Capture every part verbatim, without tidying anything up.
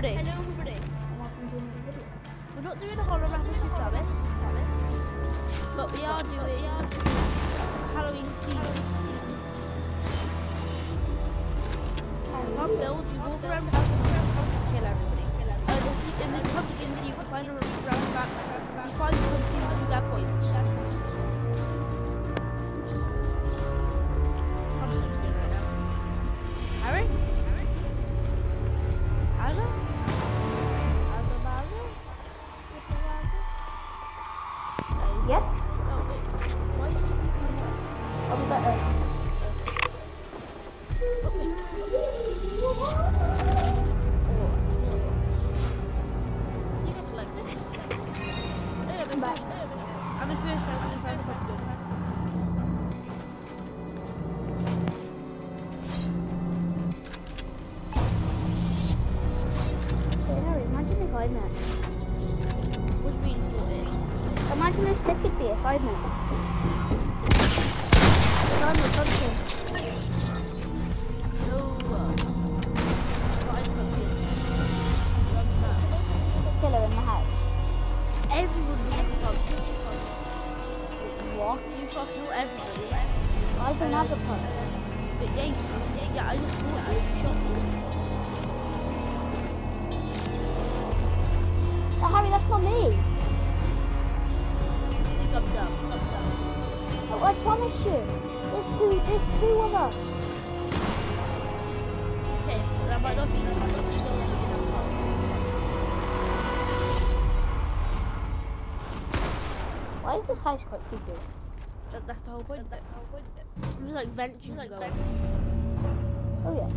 everybody. Hello everybody. Welcome to another video. We're not doing a horror rapid promise, but we are doing Halloween theme. One build, you walk around the house and kill everybody. And if you, in this pumpkin, you find a roundabout, you find the pumpkin, you get points. I'm so scared right now. Harry? Azza? Azza Bazza? Yep. Oh, wait. Why is it? I'll be better. I'm in first now, I'm in five o'clock. Hey Harry, imagine if I met. What do you mean for it? Imagine how sick it'd be if I met. I'm a pumpkin. No. What is pumpkin? Killer in the house. Everyone needs a pumpkin. What? You can't kill everybody. I don't have a pumpkin. But yeah, you, yeah, yeah, I just thought you shot me. No, Harry, that's not me. I think I'm dumb. I'm dumb. No, I promise you. There's two, there's two of us. Okay, but that might not be you, but you still never get a pumpkin. Why is this house quite creepy? That, that's the whole point. That's the whole point. It was like vent, you like vent. Oh yeah.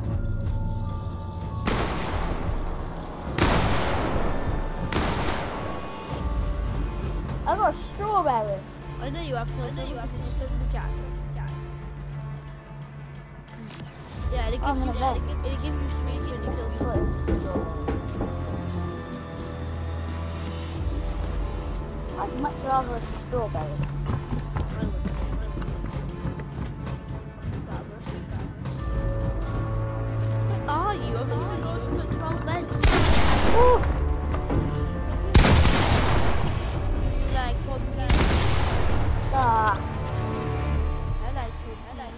I got a strawberry. I know you have to. I know you have to just in the chat. Yeah, it gives I'm you. gonna It gives, it gives you sweet when you kill people. I'd much rather a strawberry. I would. Where are you? I've only got you at twelve men. Ooh. Like pumpkin. Ah. I like pumpkin. I like.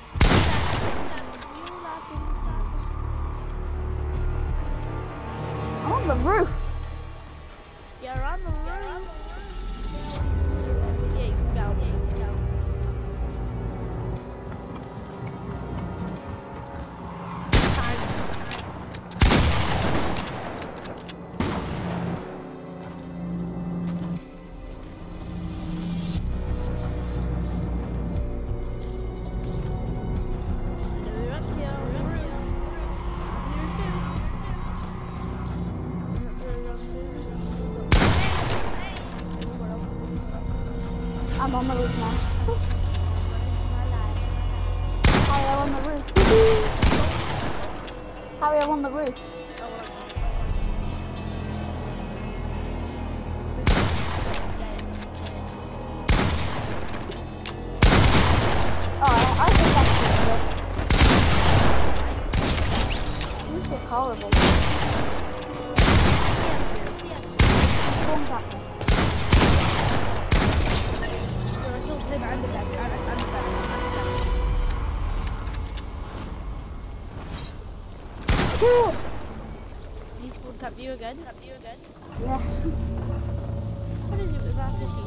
You like pumpkin. I'm on the roof. You're on the roof. Yeah, you can go. Yeah, you can go. I'm on the roof now. Harry, I'm on the roof. Harry, I'm on the roof. Oh, I, I think that's good. This is horrible. Storm's happening. Ooh. These will tap you again. Tap you again. Yes. What is it with that fishy?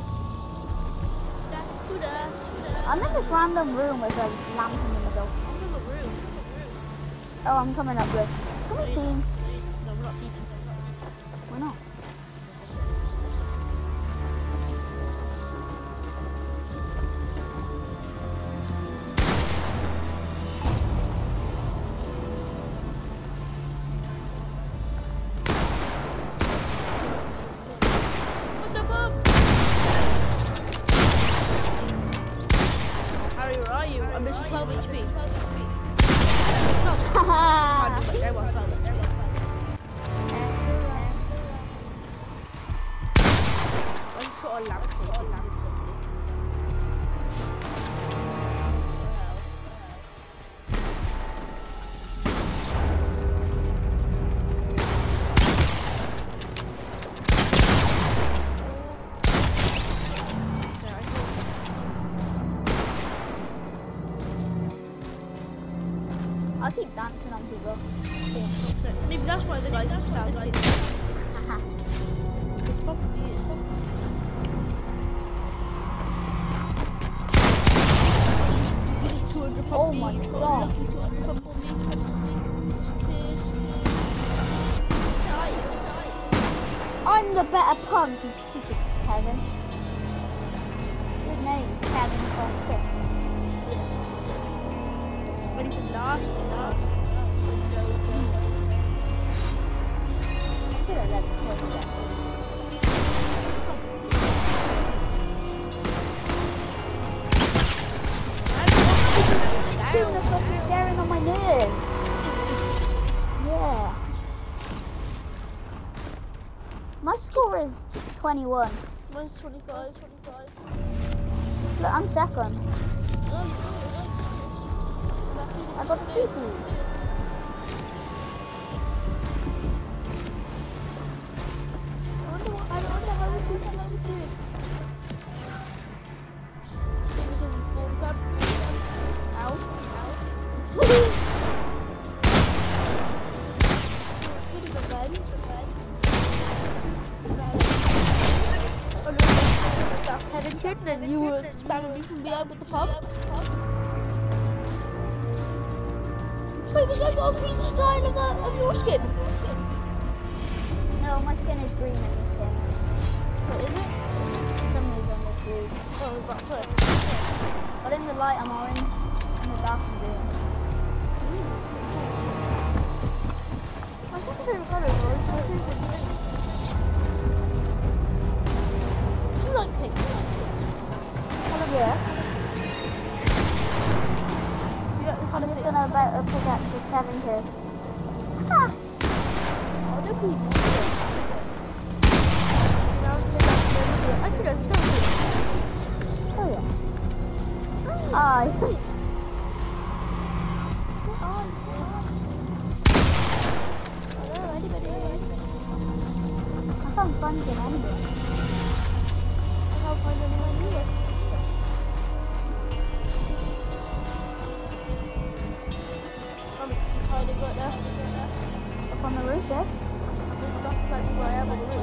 I'm in this random room with a lamp in the middle. I'm in the room. Oh, I'm coming up with. Come on, team. No, we're not teaming. Why not? What the bum? Harry, where are you? I'm missing twelve H P. Haha. I want twelve H P. One shot of lamp. Shot of lamp. dancing on people. Maybe that's why the guys just sound like Haha. it probably is. two hundred Oh my god. two hundred pump on me. I'm the better punk, you stupid Kevin. His name is Kevin Foster. When he's last, last. I should have let him play that. Tuna fucking staring on my nerves. Yeah. My score is twenty-one. Mine's twenty-five, twenty-five. Look, I'm second. I got two feet. I wonder, what, I wonder how this is supposed to do. Ow. Ow. Then you were spamming me from behind with the pump. Wait, this guy's got a green style of, uh, of your skin. No, my skin is green in this skin. What is it? For some reason it's green. Oh, that's it. But in the light I'm orange, in the dark I'm green. My second favorite colour is orange, my favorite is green. You like pink? Yeah. You like the I'm colour just pink? gonna bet a pickaxe with Kevin here. Ah! Oh, don't be Actually, I killed you. Oh yeah. Ah, I can't find him anywhere. I can't find anyone here. I'm hiding right there. Up on the roof there. That's exactly where I am on the roof.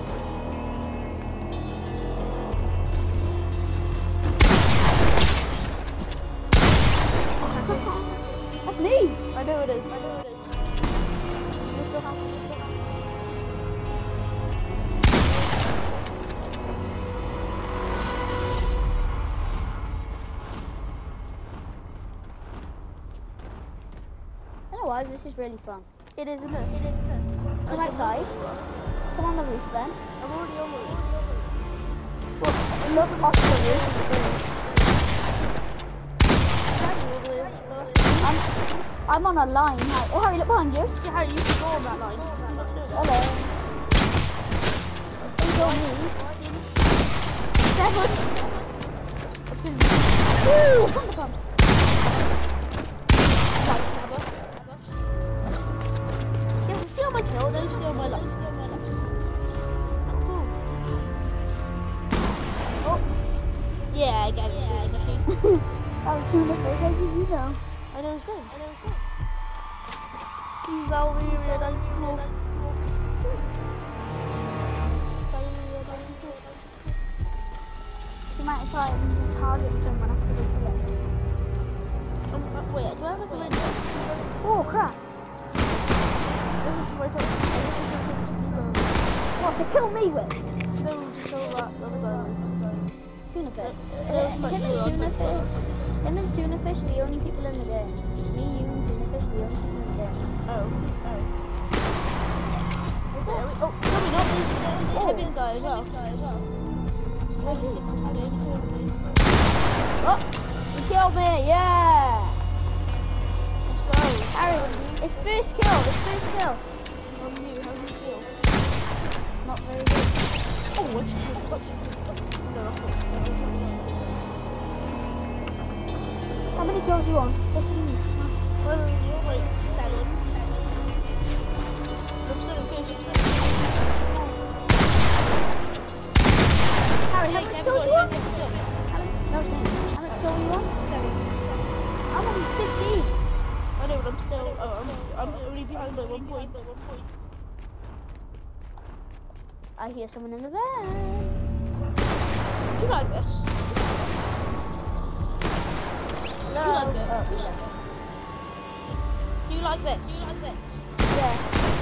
That's me! I know it is. I know it is. You're still happy, you're still happy. Otherwise, this is really fun. It is, isn't it? It is, isn't it? Come outside. Come on the roof then. I'm already on the roof. Look, look off the roof. I'm, I'm on a line. Harry. Oh, Harry, look behind you. Yeah, Harry, you can go on that line. Hello. Don't go me. Seven. Woo! Come on, come on. Yeah, steal my kill, then steal my life. Cool. Oh. Yeah, I got it. Yeah, I got you. I was doing the first, how did you know? I know his name. I know his name. He's Valkyria ninety-four. Valkyria ninety-four. You might try and target someone after the kill. Um, uh, wait, do I have a blade? Oh crap! What, to kill me with? No, so that, that's that. Tuna fish. Uh, Him uh, and tuna fish. Him and tuna fish are the only people in the game. Me, you, and tuna fish are the only people in the game. Oh, oh. Is it? Oh, no, we're not. There's a heavy guy as well. Oh, he killed me! Yeah! Let's go. Harry, it's first kill. It's first kill. How do you, how do you feel? Not very good. Oh, what's your what's your No, that's not. How many kills you on? fifteen. Well, you're like seven. I'm still in fish. Harry, how Hey, much Kevin, kills go, you on? Kevin, Kevin. How much, no, how much kills you on? Seven. I'm on fifteen. I know, but I'm still. Oh, point, but one point. I hear someone in the van. Do you like this? No. Do you like this? Oh, yeah. Do you like this? Do you like this? Yeah.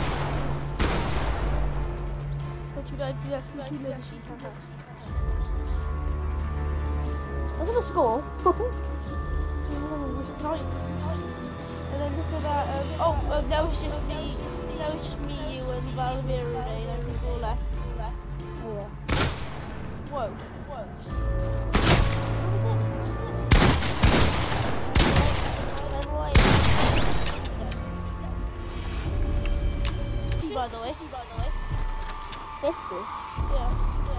What you like? Do you like two minutes? Look at the score. Oh, it's tight. And then look at that. Um, oh, um, that was just me. That was just me, you, and Valvira today. And we all left. Oh, yeah. Whoa. Whoa. By the way, by the way. fifty. Yeah.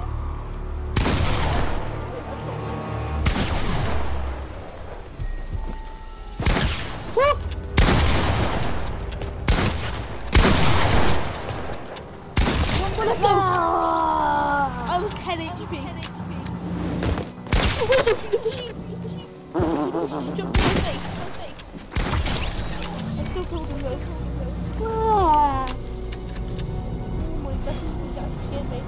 Woo! Let's go. I was ten H P. Jump in my face. Let's go kill them though. Ah. Oh my god, this is actually scared me.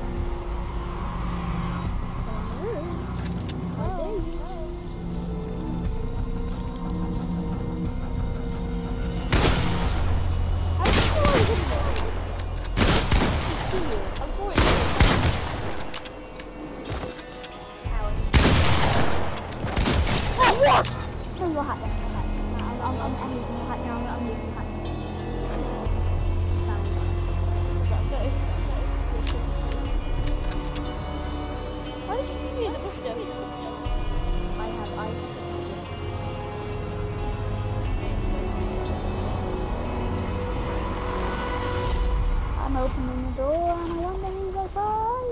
Don't go hot now. I'm, I'm, I'm, I'm leaving hot now. I'm leaving hot now. Okay. Why did you see me in the bush though? I have eyes. I'm opening the door and I wonder who's outside.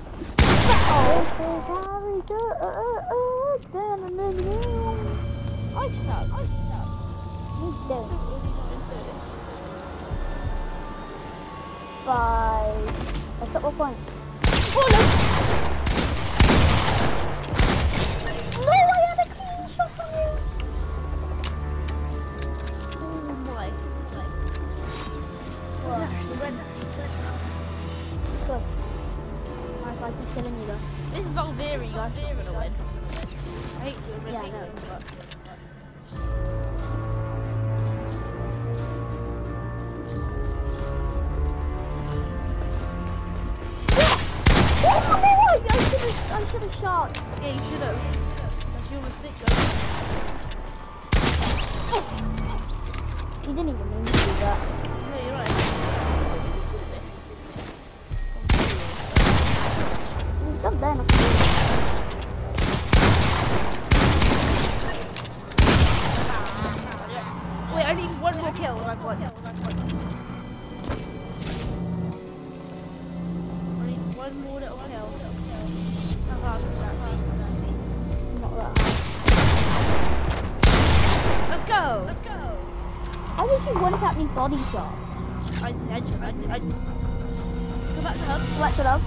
Oh, Harry, good. Uh, uh, uh, I suck. I suck. you do. Five. A couple points. Oh no! No, I had a clean shot from you. Oh my. What? Good. Good. My five is killing you though. This is Valvira, you guys are gonna win. I hate doing Yeah, I it, know. but... Oh my god! I should have, I should have shot. Yeah, you should have. That's your mistake though. You didn't even mean to do that. No, you're right. You jumped down. Wait, I need one more kill and I've won. I need one more little kill. How hard is that? Not that hard. Let's go! Let's go! How did you one tap me body shot? I, I, I, I, go back to hub. What's it up?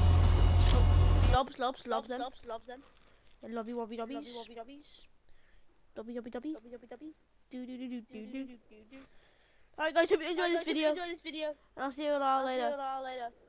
Lobs, lobs, lobs them. Lobs, lobs them. And lobby, wobby, dobbies. Lobby, wobby, dobbies. Dobby, dobby, dobby. Dobby, dobby, dobby. Do, do, do, do, do, do, do, do. Alright guys, hope you enjoyed this video. Enjoy this video. And I'll see you all later.